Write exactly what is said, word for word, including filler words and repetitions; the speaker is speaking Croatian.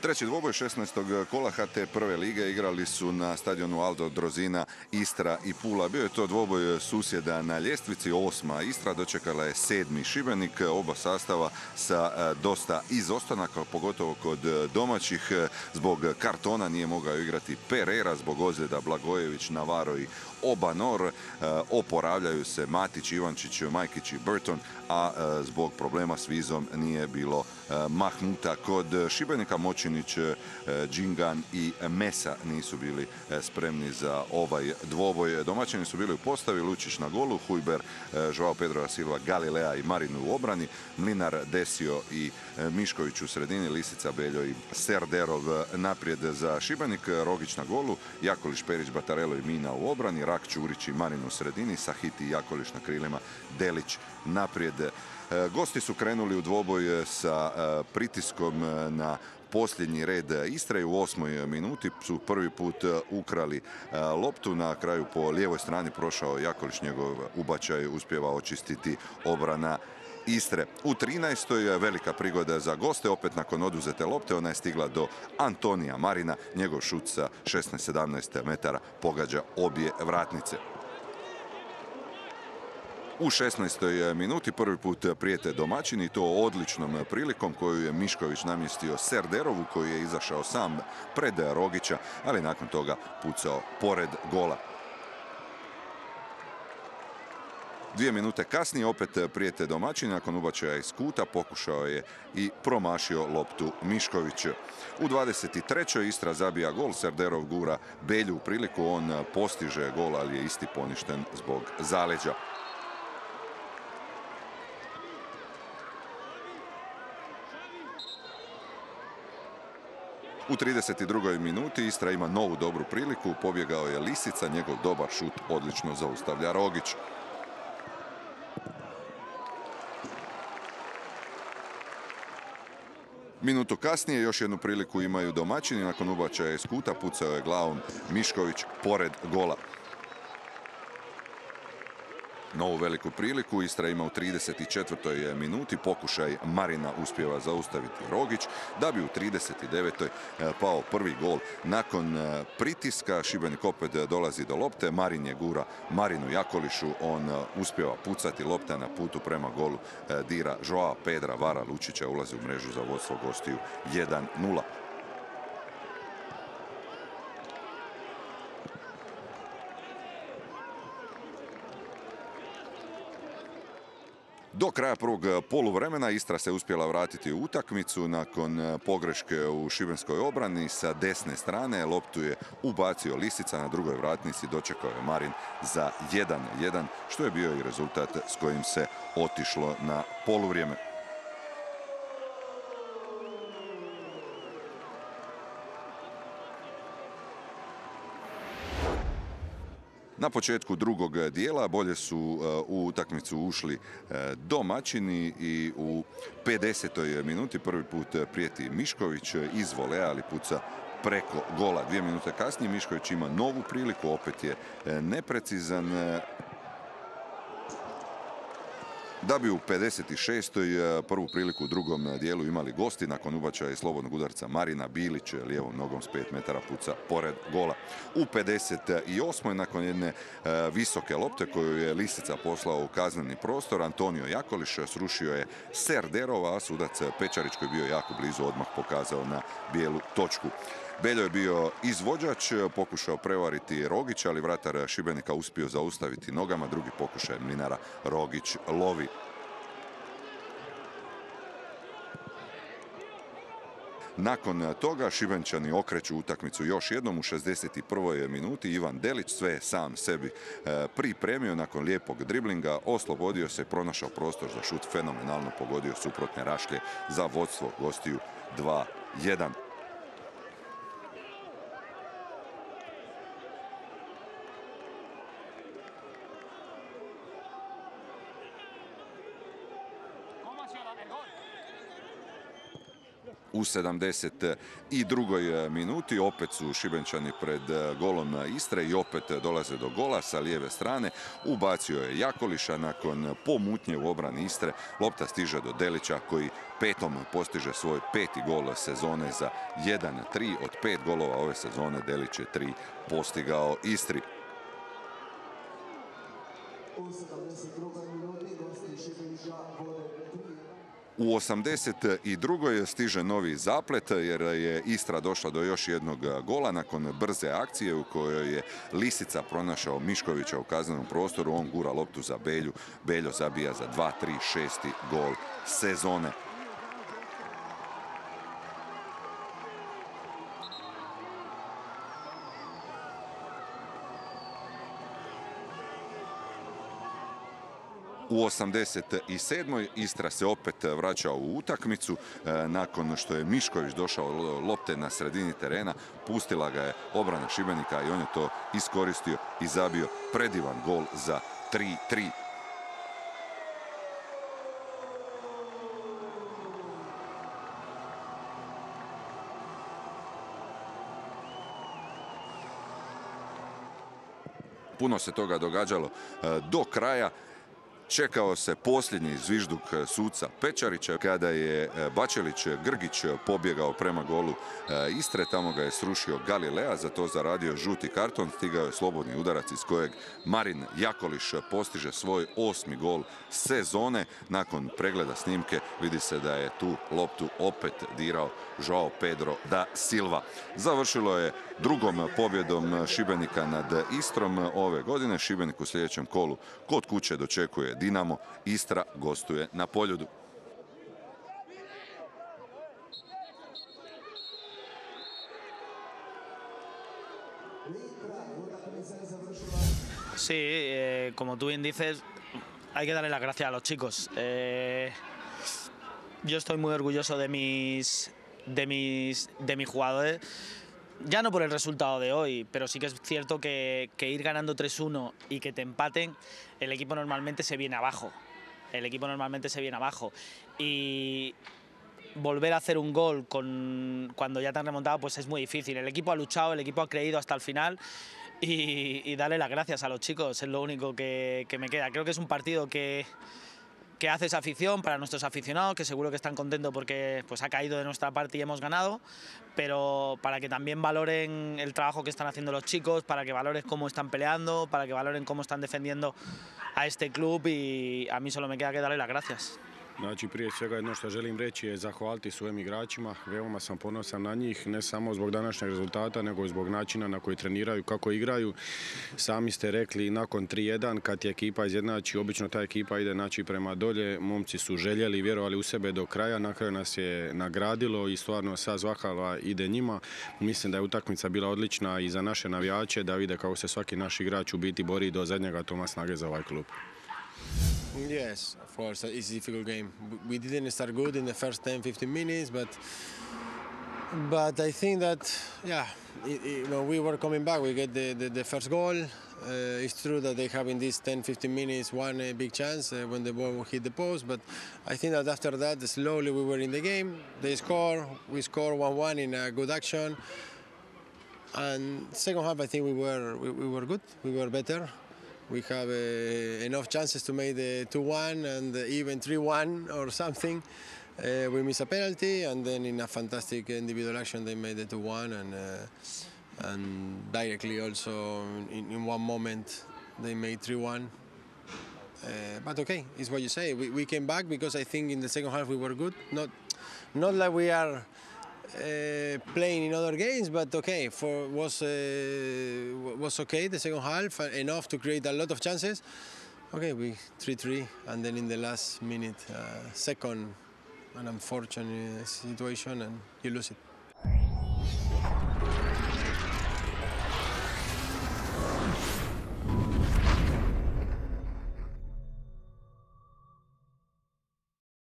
Treći dvoboj šesnaestog kola H T prve lige igrali su na stadionu Aldo Drozina Istra i Pula. Bio je to dvoboj susjeda na ljestvici. Osma Istra dočekala je sedmi Šibenik. Oba sastava sa dosta izostanaka, pogotovo kod domaćih. Zbog kartona nije mogao igrati Pereira, zbog ozljeda Blagojević, Navarro i Obanor. Oporavljaju se Matić, Ivančić, Majkić i Burton, a zbog problema s vizom nije bilo Mahmuta. Kod Šibenika Močinić, Džingan i Mesa nisu bili spremni za ovaj dvoboj. Domaćini su bili u postavi, Lučić na golu, Hujber, Joao Pedro da Silva, Galilea i Marinu u obrani, Mlinar, Desio i Mišković u sredini, Lisica, Beljo i Serderov naprijed za Šibenik, Rogić na golu, Jakolić, Perić, Batarelo i Mina u obrani, Rak, Čurić i Marin u sredini, Sahiti i Jakolić na krilima, Delić naprijed. Gosti su krenuli u dvoboj sa pritiskom na posljednji red Istre. U osmoj minuti su prvi put ukrali loptu. Na kraju po lijevoj strani prošao Jakolić, njegov ubačaj uspjeva očistiti obrana Istre. U trinaestoj velika prigoda za goste, opet nakon oduzete lopte, ona je stigla do Antonija Marina. Njegov šut sa šesnaest sedamnaest metara pogađa obje vratnice. U šesnaestoj minuti prvi put prijete domaćini, to odličnom prilikom koju je Mišković namjestio Serderovu, koji je izašao sam pred Rogića, ali nakon toga pucao pored gola. Dvije minute kasnije opet prijete domaćini, nakon ubačaja iz kuta pokušao je i promašio loptu Mišković. U dvadeset trećoj Istra zabija gol, Serderov gura Belju u priliku, on postiže gol, ali je isti poništen zbog zaleđa. U trideset drugoj minuti Istra ima novu dobru priliku, pobjegao je Lisica, njegov dobar šut odlično zaustavlja Rogić. Minutu kasnije još jednu priliku imaju domaćini, nakon ubačaja iz kuta pucao je glavom Mišković pored gola. Novu veliku priliku Istra ima u trideset četvrtoj minuti, pokušaj Marina uspijeva zaustaviti Rogić, da bi u trideset devetoj pao prvi gol. Nakon pritiska Šibenik opet dolazi do lopte, Marin je gura Marinu Jakolišu, on uspijeva pucati, lopta na putu prema golu dira Joao Pedra, vara Lučića, ulazi u mrežu za vodstvo gostiju jedan nula. Do kraja prvog poluvremena Istra se uspjela vratiti u utakmicu nakon pogreške u šibenskoj obrani. Sa desne strane loptu je ubacio Lisica, na drugoj vratnici dočekao je Marin za jedan jedan, što je bio i rezultat s kojim se otišlo na poluvrijeme. Na početku drugog dijela bolje su u utakmicu ušli domaćini i u pedesetoj minuti prvi put prijeti Mišković iz volea, ali puca preko gola. Dvije minute kasnije Mišković ima novu priliku, opet je neprecizan, da bi u pedeset šestoj prvu priliku u drugom dijelu imali gosti. Nakon ubačaja i slobodnog udarca Marina, Bilić lijevom nogom s pet metara puca pored gola. U pedeset osmoj nakon jedne visoke lopte koju je Lisica poslao u kazneni prostor, Antonio Jakoliš srušio je Serderova, a sudac Pečarić, koji je bio jako blizu, odmah pokazao na bijelu točku. Beljo je bio izvođač, pokušao prevariti Rogića, ali vratar Šibenika uspio zaustaviti nogama. Drugi pokušaj Mlinara, Rogić lovi. Nakon toga Šibenčani okreću utakmicu još jednom u šezdeset prvoj minuti. Ivan Delić sve je sam sebi pripremio, nakon lijepog driblinga oslobodio se, pronašao prostor za šut, fenomenalno pogodio suprotne rašlje za vodstvo gostiju dva jedan. U sedamdeset drugoj minuti opet su Šibenčani pred golom Istre i opet dolaze do gola sa lijeve strane. Ubacio je Jakoliša nakon pomutnje u obrani Istre. Lopta stiže do Delića koji petom postiže svoj peti gol sezone za jedan tri. Od pet golova ove sezone Delić je tri postigao Istri. U osamdeset drugoj stiže novi zaplet jer je Istra došla do još jednog gola nakon brze akcije u kojoj je Lisica pronašao Miškovića u kaznenom prostoru. On gura loptu za Belju. Beljo zabija za dva tri, šesti gol sezone. U osamdeset sedmoj Istra se opet vraća u utakmicu. Nakon što je Mišković došao lopte na sredini terena, pustila ga je obrana Šibenika i on je to iskoristio i zabio predivan gol za tri tri. Puno se toga događalo do kraja. Čekao se posljednji zvižduk suca Pečarića kada je Bačelić Grgić pobjegao prema golu Istre. Tamo ga je srušio Galilea, za to zaradio žuti karton. Stigao je slobodni udarac iz kojeg Marin Jakoliš postiže svoj osmi gol sezone. Nakon pregleda snimke vidi se da je tu loptu opet dirao Joao Pedro da Silva. Završilo je drugom pobjedom Šibenika nad Istrom ove godine. Šibenik u sljedećem kolu kod kuće dočekuje Dinamo. Istra gostuje na Poljudu. Sí, eh, como tú bien dices, hay que darle las gracias a los chicos. Eh, yo estoy muy orgulloso de mis, de mis, de mis jugadores. Ya no por el resultado de hoy, pero sí que es cierto que, que ir ganando tres uno y que te empaten, el equipo normalmente se viene abajo. El equipo normalmente se viene abajo. Y volver a hacer un gol con, cuando ya te han remontado, pues es muy difícil. El equipo ha luchado, el equipo ha creído hasta el final y, y darle las gracias a los chicos, es lo único que, que me queda. Creo que es un partido que... que hace esa afición para nuestros aficionados, que seguro que están contentos porque pues, ha caído de nuestra parte y hemos ganado, pero para que también valoren el trabajo que están haciendo los chicos, para que valoren cómo están peleando, para que valoren cómo están defendiendo a este club y a mí solo me queda que darle las gracias. Znači, prije svega jedno što želim reći je zahvaliti svojim igračima. Veoma sam ponosan na njih, ne samo zbog današnjeg rezultata, nego i zbog načina na koji treniraju, kako igraju. Sami ste rekli, nakon tri jedan, kad je ekipa izjednači, obično ta ekipa ide znači prema dolje. Momci su željeli i vjerovali u sebe do kraja, na kraju nas je nagradilo i stvarno sva zahvala ide njima. Mislim da je utakmica bila odlična i za naše navijače, da vide kako se svaki naš igrač u biti bori do zadnjega toma snage za ovaj klub. Yes, of course, it's a difficult game. We didn't start good in the first ten fifteen minutes, but but I think that, yeah, it, it, when we were coming back, we get the, the, the first goal. Uh, it's true that they have in these ten fifteen minutes one uh, big chance uh, when the ball hit the post, but I think that after that, slowly we were in the game. They score, we score one one in a good action. And second half, I think we were, we, we were good, we were better. We have uh, enough chances to make the two one and even three one or something. Uh, we miss a penalty, and then in a fantastic individual action they made the two one, and uh, and directly also in, in one moment they made three one. Uh, but okay, it's what you say. We, we came back because I think in the second half we were good. Not not like we are Uh, playing in other games, but okay, for was uh, was okay the second half, enough to create a lot of chances. Okay, we three three, and then in the last minute, uh, second, an unfortunate situation, and you lose it.